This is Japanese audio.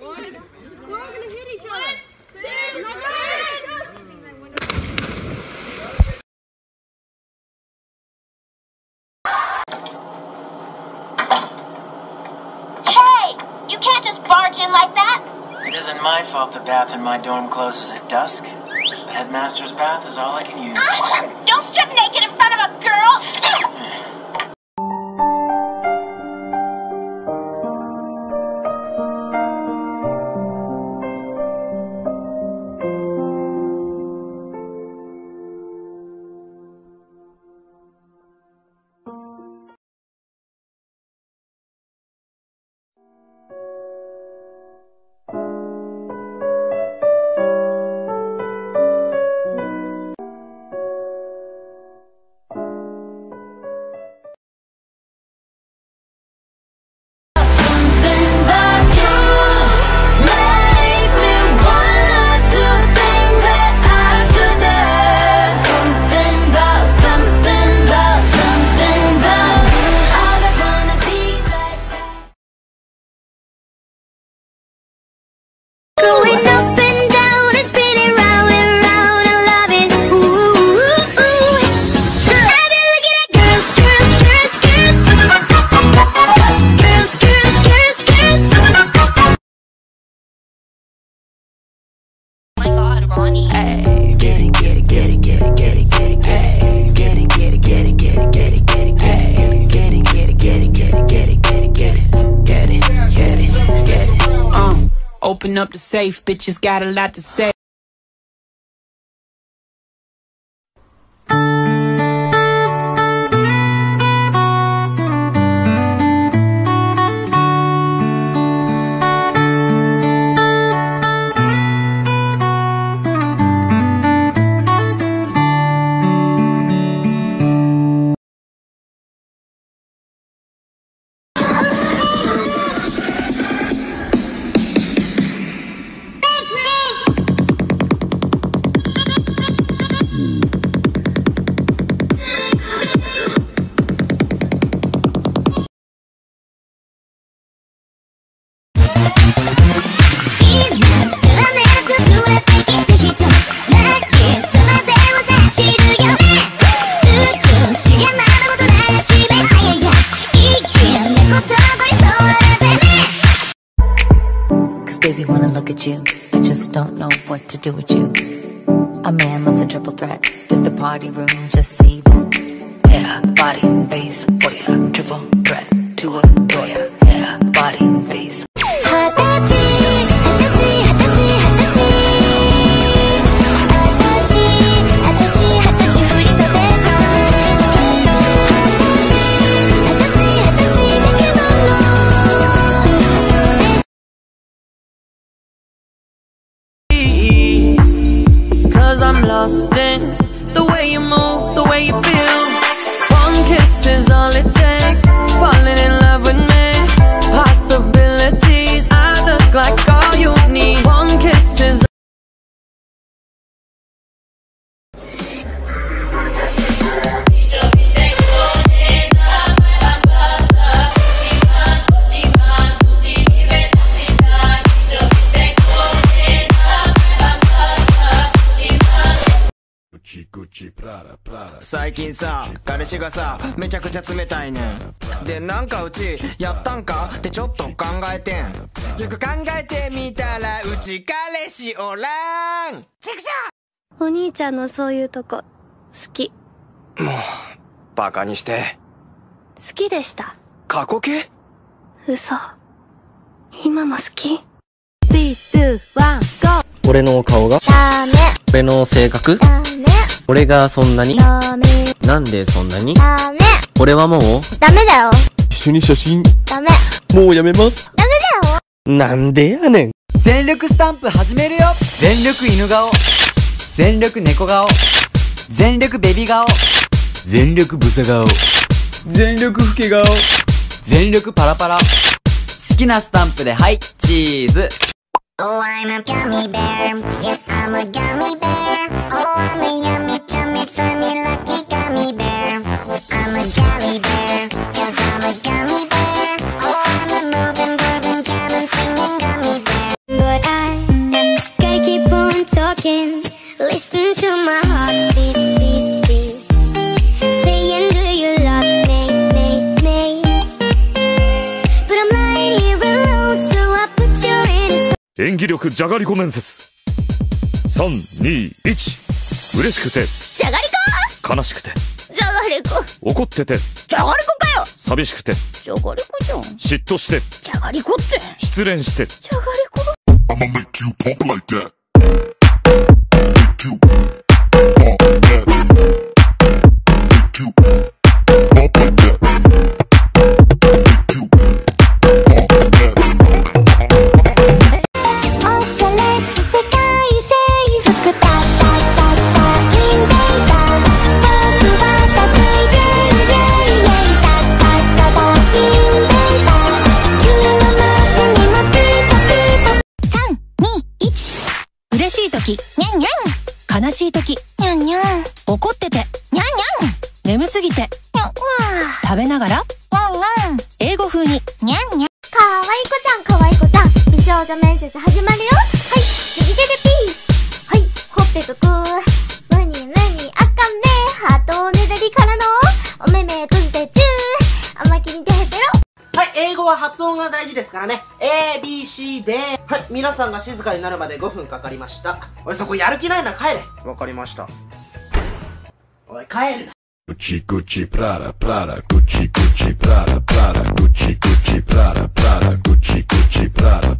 We're all gonna hit each other. 1, 2, 3. Hey! You can't just barge in like that! It isn't my fault the bath in my dorm closes at dusk. The headmaster's bath is all I can use. Don't strip naked in front of a girl! Going up and down and spinning round and round, I love it. Ooh, ooh, ooh. I've been looking at girls, girls, girls, girls. Girls, girls, girls, girls. Oh my God, Ronnie. Hey, get it, get it, get it, get it, get it, get it, get it. Get it, get it, get it, get it, get it, get it, get it. Get it, get it, get it, get it, get it, get it, get it. Get it, get it, get it. Open up the safe, bitches got a lot to say. Baby, wanna look at you. I just don't know what to do with you. A man loves a triple threat. Did the party room just see that? Yeah, body, face, oh yeah. Triple threat to adore ya. Yeah, body, face. I'm lost in the way you move, the way you feel. One kiss is all it takes. Falling in love with me. Possibilities, I look like all you need. One kiss is 最近さ、彼氏がさ、めちゃくちゃ冷たいねん。で、なんかうち、やったんかってちょっと考えてん。よく考えてみたら、うち彼氏おらん。ちくしお兄ちゃんのそういうとこ好き。 ょもう、バカにして。 好きでした。 過去形？ 嘘。今も好き。 3、2、1、GO！俺の顔がダメ。 俺の性格ダメ。 俺がそんなにダメ。 なんでそんなにダメ。 俺はもうダメだよ。 一緒に写真ダメ。 もうやめます。 ダメだよ。 なんでやねん。 全力スタンプ始めるよ。全力犬顔、全力猫顔、全力ベビ顔、全力ブサ顔、全力老け顔、全力パラパラ。好きなスタンプではいチーズ。 Oh, I'm a gummy bear. Yes, I'm a gummy bear. Oh, I'm a yummy, tummy, funny, lucky gummy bear. I'm a jolly bear, 'cause I'm a gummy bear. 演技力じゃがりこ面接。3、2、1。嬉しくてじゃがりこ。 悲しくてじゃがりこ。 怒っててじゃがりこかよ。 寂しくてじゃがりこじゃん。 嫉妬してじゃがりこって。 失恋してじゃがりこ。 I'ma make you pump like that. Make you pump that. Make you pump like that. Make you pump that. おしゃれ世界征服タタタタインベーダー。僕はタクイエイエイエイタタタタインベーダー。君の街にもピーポピーポ。3、2、1。嬉しい時にゃんにゃん。悲しい時にゃんにゃん。怒っててにゃんにゃん。眠すぎてにゃんわ。食べながらワンワン。英語風ににゃんにゃん。かわいい子ちゃんかわいい子ちゃん。美少女面接始まるよ。はい、右手でピース。はい、ほっぺぷく。むにむにあかんね。ハートをねだりからのお目目閉じてチュー。甘きにてへペロ。 はい、英語は発音が大事ですからね。A、B、C で。はい、皆さんが静かになるまで5分かかりました。おい、そこやる気ないな、帰れ。 わかりました。 おい、帰るな。 Gucci Gucci Prada Prada Gucci Gucci Prada Prada Gucci Gucci Prada Prada Gucci Gucci Prada